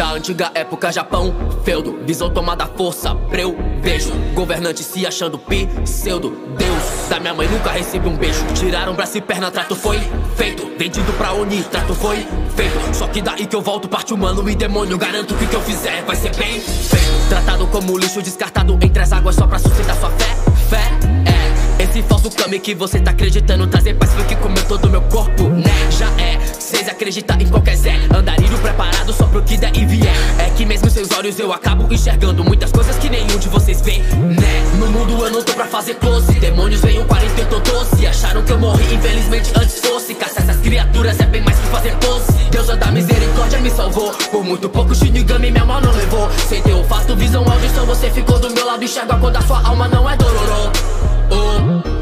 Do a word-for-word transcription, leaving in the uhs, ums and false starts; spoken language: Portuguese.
Da antiga época, Japão, feudo, visão tomada força, prevejo. Governante se achando pseudo Deus. Da minha mãe nunca recebi um beijo. Tiraram braço e perna, trato foi feito. Vendido pra Oni, trato foi feito. Só que daí que eu volto, parte humano e demônio. Garanto que o que eu fizer vai ser bem feito. Tratado como lixo, descartado entre as águas só pra sustentar sua fé. Fé, é esse falso kami que você tá acreditando. Trazer paz foi que comeu todo o meu corpo, né? Já é, cês acreditam em qualquer Zé. Andarilho preparado só pro que der e vier. É que mesmo seus olhos eu acabo enxergando muitas coisas que nenhum de vocês vê, né? No mundo eu não tô pra fazer close. Demônios veio quarenta e eu tô doce. Acharam que eu morri, infelizmente antes fosse. Caçar essas criaturas é bem mais que fazer pose. Deus da misericórdia me salvou. Por muito pouco Shinigami minha mão não levou. Sem ter olfato, visão, audição, você ficou do meu lado. Enxerga quando a sua alma não é dororô. Oh.